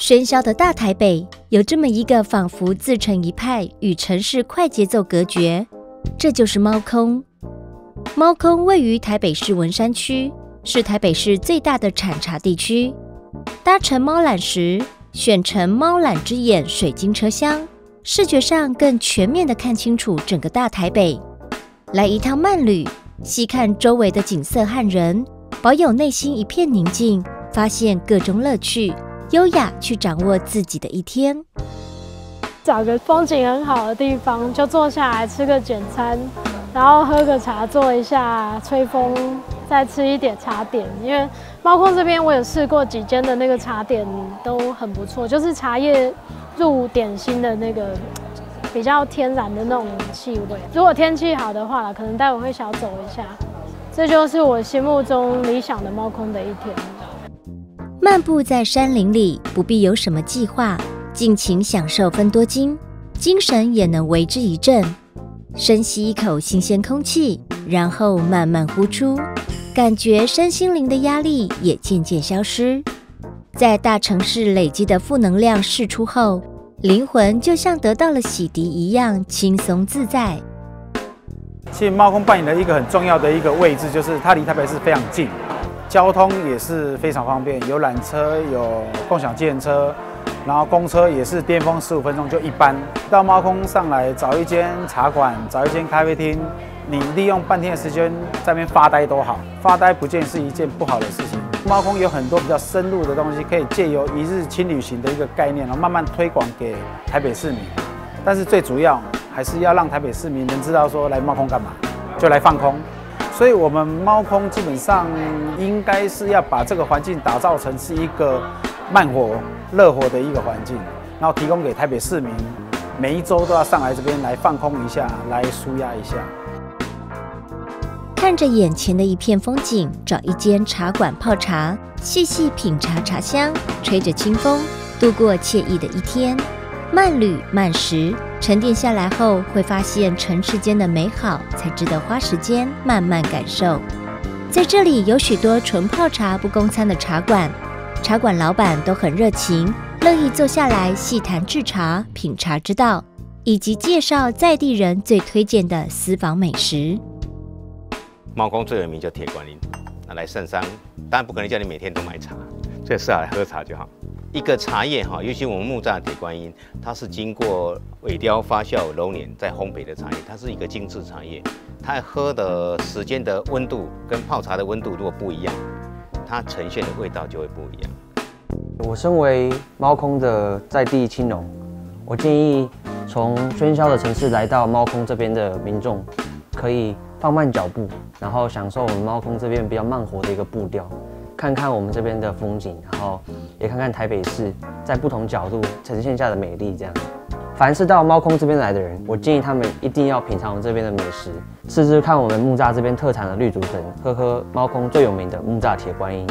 喧嚣的大台北有这么一个仿佛自成一派，与城市快节奏隔绝，这就是猫空。猫空位于台北市文山区，是台北市最大的产茶地区。搭乘猫缆时，选乘猫缆之眼水晶车厢，视觉上更全面地看清楚整个大台北。来一趟慢旅，细看周围的景色和人，保有内心一片宁静，发现各种乐趣，优雅去掌握自己的一天。 找个风景很好的地方，就坐下来吃个简餐，然后喝个茶，坐一下吹风，再吃一点茶点。因为猫空这边我有试过几间的那个茶点都很不错，就是茶叶入点心的那个比较天然的那种气味。如果天气好的话，可能待会会小走一下。这就是我心目中理想的猫空的一天。 漫步在山林里，不必有什么计划，尽情享受芬多精，精神也能为之一振。深吸一口新鲜空气，然后慢慢呼出，感觉身心灵的压力也渐渐消失。在大城市累积的负能量释出后，灵魂就像得到了洗涤一样轻松自在。 其实猫空扮演的一个很重要的一个位置，就是它离台北市非常近，交通也是非常方便，有缆车，有共享计程车，然后公车也是巅峰15分钟就一班。到猫空上来找一间茶馆，找一间咖啡厅，你利用半天的时间在那边发呆都好，发呆不见是一件不好的事情。猫空有很多比较深入的东西，可以借由一日轻旅行的一个概念，然后慢慢推广给台北市民。但是最主要还是要让台北市民能知道说来猫空干嘛，就来放空。所以我们猫空基本上应该是要把这个环境打造成是一个慢活、乐活的一个环境，然后提供给台北市民，每一周都要上来这边来放空一下，来抒压一下。 看着眼前的一片风景，找一间茶馆泡茶，细细品茶茶香，吹着清风，度过惬意的一天。慢旅慢食，沉淀下来后，会发现城市间的美好，才值得花时间慢慢感受。在这里有许多纯泡茶不供餐的茶馆，茶馆老板都很热情，乐意坐下来细谈制茶、品茶之道，以及介绍在地人最推荐的私房美食。 猫空最有名就铁观音，来圣山，当然不可能叫你每天都买茶，最适合来喝茶就好。一个茶叶哈，尤其我们木栅的铁观音，它是经过萎凋、发酵、揉捻再烘焙的茶叶，它是一个精致茶叶。它喝的时间的温度跟泡茶的温度如果不一样，它呈现的味道就会不一样。 我身为猫空的在地青农，我建议从喧嚣的城市来到猫空这边的民众，可以放慢脚步，然后享受我们猫空这边比较慢活的一个步调。看看我们这边的风景，然后也看看台北市在不同角度呈现下的美丽。这样，凡是到猫空这边来的人，我建议他们一定要品尝我们这边的美食，试试看我们木栅这边特产的绿竹笋，喝喝猫空最有名的木栅铁观音。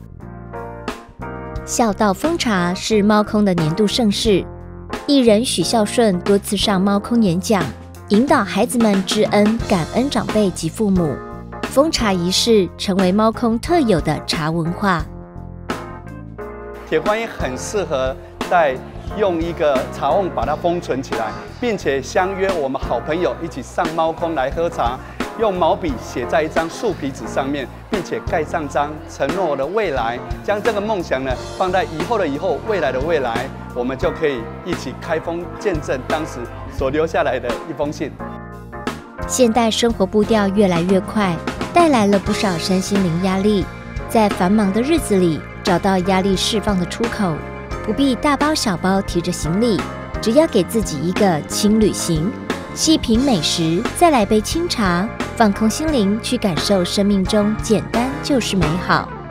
孝道风茶是猫空的年度盛事，艺人许孝顺多次上猫空演讲，引导孩子们知恩感恩长辈及父母。封茶仪式成为猫空特有的茶文化。 铁观音很适合在用一个茶瓮把它封存起来，并且相约我们好朋友一起上猫空来喝茶，用毛笔写在一张树皮纸上面，并且盖上章，承诺我的未来，将这个梦想呢放在以后的以后，未来的未来，我们就可以一起开封见证当时所留下来的一封信。 现代生活步调越来越快，带来了不少身心灵压力。在繁忙的日子里，找到压力释放的出口，不必大包小包提着行李，只要给自己一个轻旅行，细品美食，再来杯清茶，放空心灵，去感受生命中简单就是美好。